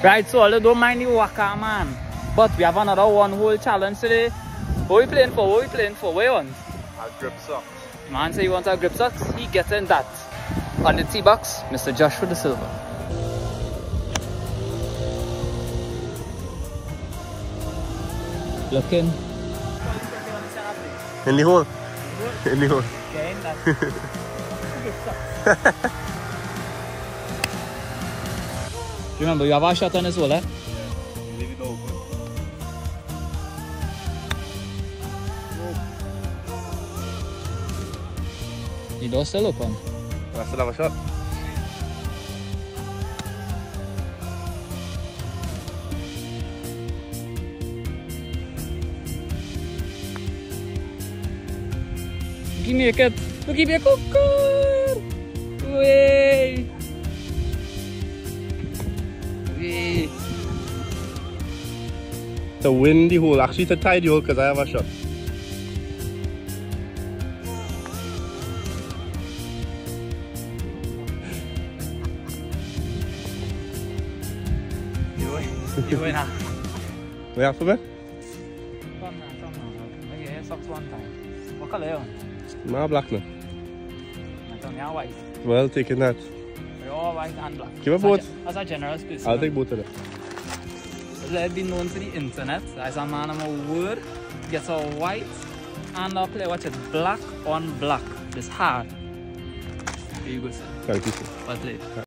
Right, so although don't mind the waka, man. But we have another one-hole challenge today. What are we playing for? What are we playing for? Where on? A grip socks. Man say he wants a grip socks. He getting that. On the tee box, Mr. Joshua the Silva. Looking. In the hole. In the hole. Getting that. Grip socks. Remember, you have a shot on this hole, eh? Leave it open. The door still open. I still have a shot. Give me a cut. Look, give me a cooker. Way. Way. To win the hole, actually to tie the hole because I have a shot. You win, huh? We have to bet? Come now. Maybe I socks one time. What color are you on? No, black now. I don't know, white. Well, taking that. You're all white and black. Give a both. That's a generous person. I'll take both of them. Let it be known to the internet as a man of a word gets a white and a player watch it black on black. It's hard. Very good, sir. Thank you, sir. Well played.